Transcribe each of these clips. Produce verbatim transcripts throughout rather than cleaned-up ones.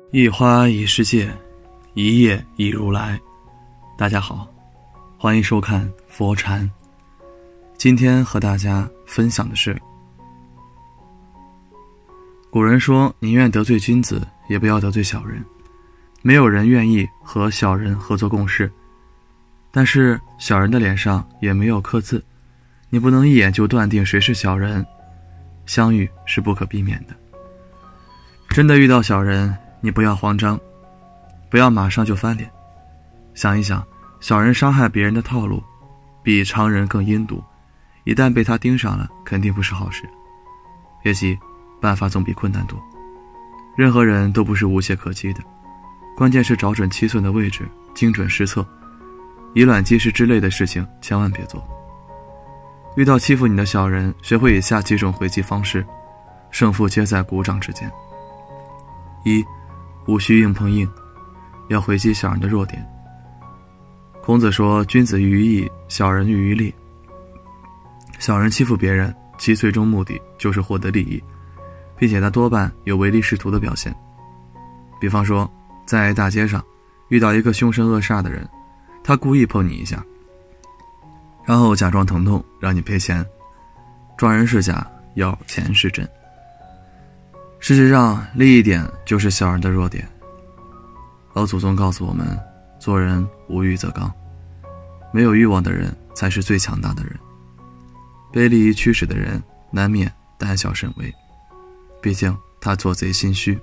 一花一世界，一叶一如来。大家好，欢迎收看佛禅。今天和大家分享的是，古人说，宁愿得罪君子，也不要得罪小人。没有人愿意和小人合作共事，但是小人的脸上也没有刻字，你不能一眼就断定谁是小人，相遇是不可避免的。真的遇到小人，你不要慌张，不要马上就翻脸。想一想，小人伤害别人的套路比常人更阴毒，一旦被他盯上了，肯定不是好事。别急，办法总比困难多。任何人都不是无懈可击的，关键是找准七寸的位置，精准施策。以卵击石之类的事情千万别做。遇到欺负你的小人，学会以下几种回击方式，胜负皆在鼓掌之间。一，无需硬碰硬，要回击小人的弱点。孔子说，君子喻于义，小人喻于利。小人欺负别人，其最终目的就是获得利益，并且他多半有唯利是图的表现。比方说，在大街上遇到一个凶神恶煞的人，他故意碰你一下，然后假装疼痛让你赔钱，装人是假，要钱是真。事实上，利益点就是小人的弱点。老祖宗告诉我们，做人无欲则刚，没有欲望的人才是最强大的人。被利益驱使的人难免胆小慎微，毕竟他做贼心虚。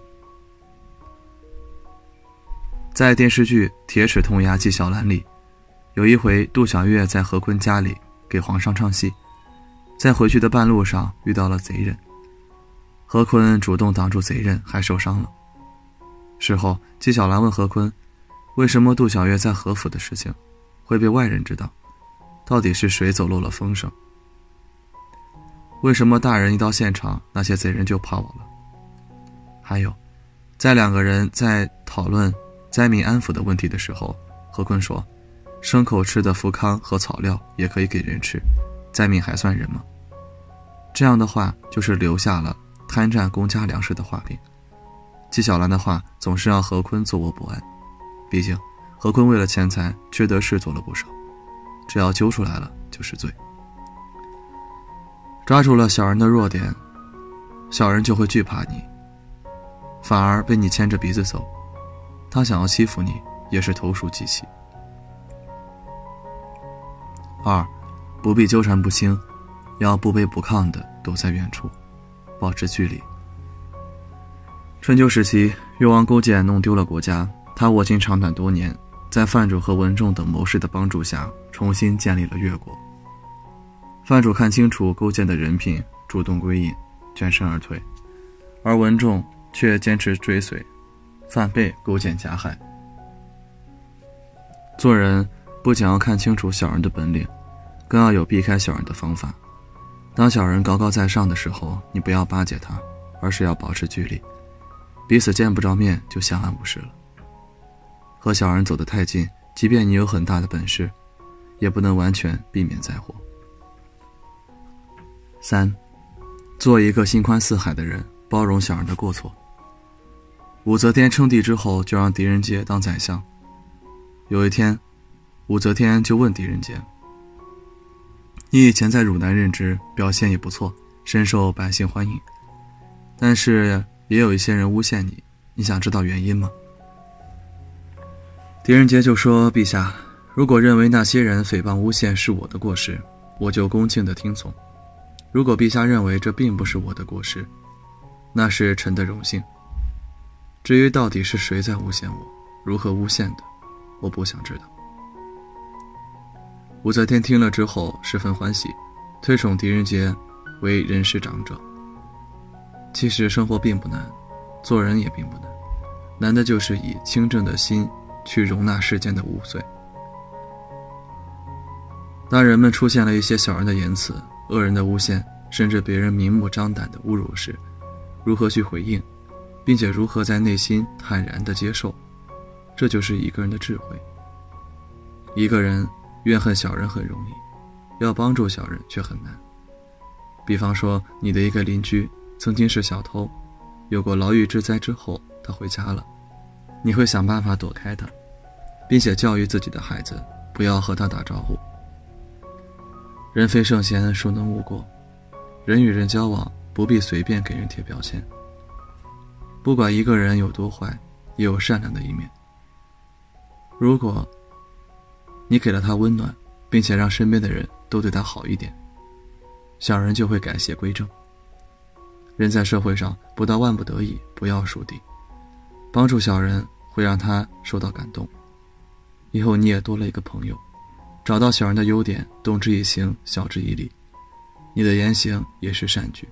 在电视剧《铁齿铜牙纪晓岚》里，有一回杜小月在何坤家里给皇上唱戏，在回去的半路上遇到了贼人，何坤主动挡住贼人，还受伤了。事后纪晓岚问何坤，为什么杜小月在何府的事情会被外人知道，到底是谁走漏了风声？为什么大人一到现场，那些贼人就跑了？还有，在两个人在讨论灾民安抚的问题的时候，何坤说，牲口吃的福糠和草料也可以给人吃，灾民还算人吗？这样的话就是留下了贪占公家粮食的画饼。纪晓岚的话总是让何坤坐卧不安，毕竟何坤为了钱财缺德事做了不少，只要揪出来了就是罪。抓住了小人的弱点，小人就会惧怕你，反而被你牵着鼻子走，他想要欺负你也是投鼠忌器。二，不必纠缠不清，要不卑不亢地躲在远处，保持距离。春秋时期，越王勾践弄丢了国家，他卧薪尝胆多年，在范主和文仲等谋士的帮助下，重新建立了越国。范主看清楚勾践的人品，主动归隐，全身而退，而文仲却坚持追随，反被勾践加害。做人不仅要看清楚小人的本领，更要有避开小人的方法。当小人高高在上的时候，你不要巴结他，而是要保持距离，彼此见不着面就相安无事了。和小人走得太近，即便你有很大的本事，也不能完全避免灾祸。三，做一个心宽似海的人，包容小人的过错。武则天称帝之后，就让狄仁杰当宰相。有一天，武则天就问狄仁杰，你以前在汝南任职，表现也不错，深受百姓欢迎，但是也有一些人诬陷你，你想知道原因吗？狄仁杰就说，陛下，如果认为那些人诽谤诬陷是我的过失，我就恭敬地听从；如果陛下认为这并不是我的过失，那是臣的荣幸。至于到底是谁在诬陷我，如何诬陷的，我不想知道。武则天听了之后十分欢喜，推崇狄仁杰为人师长者。其实生活并不难，做人也并不难，难的就是以清正的心去容纳世间的污秽。当人们出现了一些小人的言辞、恶人的诬陷，甚至别人明目张胆的侮辱时，如何去回应，并且如何在内心坦然地接受，这就是一个人的智慧。一个人怨恨小人很容易，要帮助小人却很难。比方说，你的一个邻居曾经是小偷，有过牢狱之灾之后，他回家了， 你会想办法躲开他，并且教育自己的孩子不要和他打招呼。人非圣贤，孰能无过？人与人交往不必随便给人贴标签。不管一个人有多坏，也有善良的一面。如果你给了他温暖，并且让身边的人都对他好一点，小人就会改邪归正。人在社会上不到万不得已不要树敌，帮助小人会让他受到感动，以后你也多了一个朋友。找到小人的优点，动之以情，晓之以理，你的言行也是善举。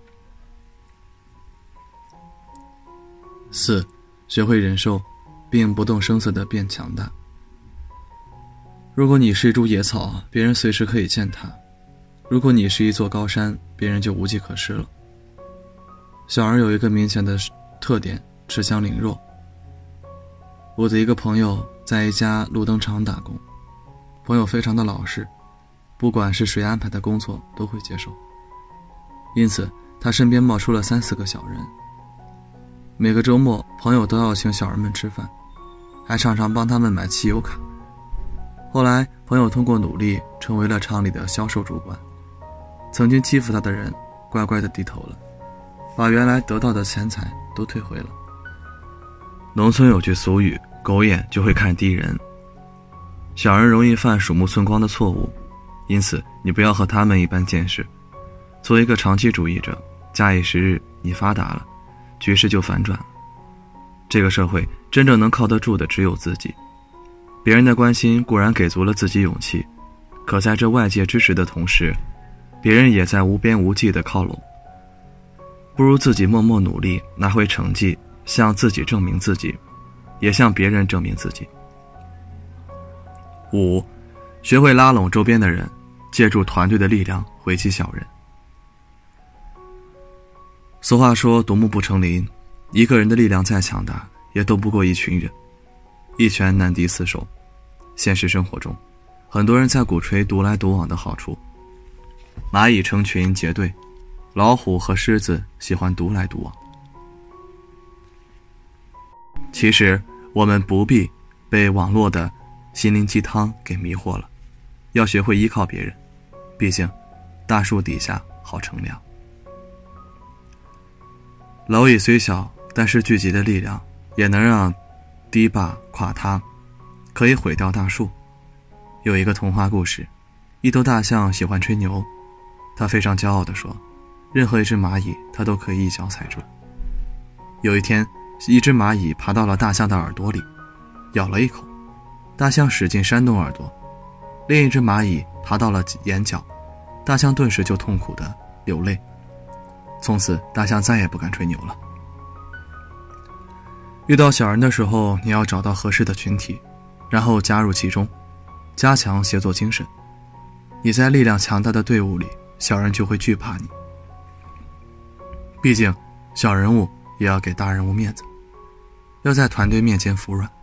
四，学会忍受，并不动声色地变强大。如果你是一株野草，别人随时可以践踏；如果你是一座高山，别人就无计可施了。小人有一个明显的特点，恃强凌弱。我的一个朋友在一家路灯厂打工，朋友非常的老实，不管是谁安排的工作都会接受，因此他身边冒出了三四个小人。每个周末朋友都要请小人们吃饭，还常常帮他们买汽油卡。后来朋友通过努力成为了厂里的销售主管，曾经欺负他的人乖乖地低头了，把原来得到的钱财都退回了。农村有句俗语，狗眼就会看低人，小人容易犯鼠目寸光的错误，因此你不要和他们一般见识。做一个长期主义者，假以时日，你发达了，局势就反转了。这个社会真正能靠得住的只有自己。别人的关心固然给足了自己勇气，可在这外界支持的同时，别人也在无边无际的靠拢。不如自己默默努力，拿回成绩，向自己证明自己，也向别人证明自己。五，学会拉拢周边的人，借助团队的力量回击小人。俗话说独木不成林，一个人的力量再强大，也斗不过一群人，一拳难敌四手。现实生活中，很多人在鼓吹独来独往的好处，蚂蚁成群结队，老虎和狮子喜欢独来独往。其实我们不必被网络的心灵鸡汤给迷惑了，要学会依靠别人，毕竟大树底下好乘凉。蝼蚁虽小，但是聚集的力量也能让堤坝垮塌，可以毁掉大树。有一个童话故事，一头大象喜欢吹牛，他非常骄傲地说，任何一只蚂蚁他都可以一脚踩住。有一天，一只蚂蚁爬到了大象的耳朵里，咬了一口，大象使劲扇动耳朵。另一只蚂蚁爬到了眼角，大象顿时就痛苦地流泪。从此大象再也不敢吹牛了。遇到小人的时候，你要找到合适的群体，然后加入其中，加强协作精神。你在力量强大的队伍里，小人就会惧怕你。毕竟小人物也要给大人物面子，要在团队面前服软。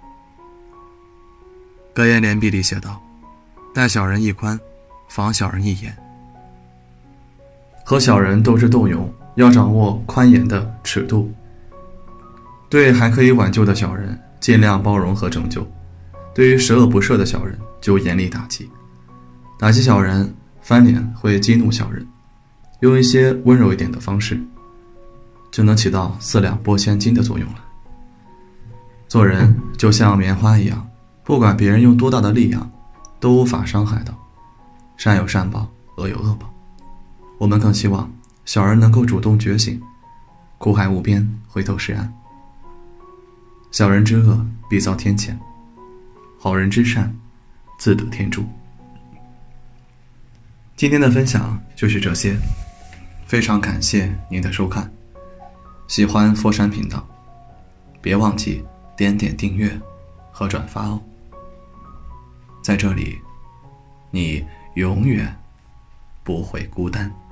格言联璧里写道，待小人一宽，防小人一严。和小人斗智斗勇，要掌握宽严的尺度。对还可以挽救的小人，尽量包容和拯救；对于十恶不赦的小人，就严厉打击。打击小人，翻脸会激怒小人，用一些温柔一点的方式，就能起到四两拨千斤的作用了。做人就像棉花一样，不管别人用多大的力量，都无法伤害到。善有善报，恶有恶报。我们更希望小人能够主动觉醒，苦海无边，回头是岸。小人之恶，必遭天谴；好人之善，自得天助。今天的分享就是这些，非常感谢您的收看。喜欢佛山频道，别忘记点点订阅和转发哦。在这里，你永远不会孤单。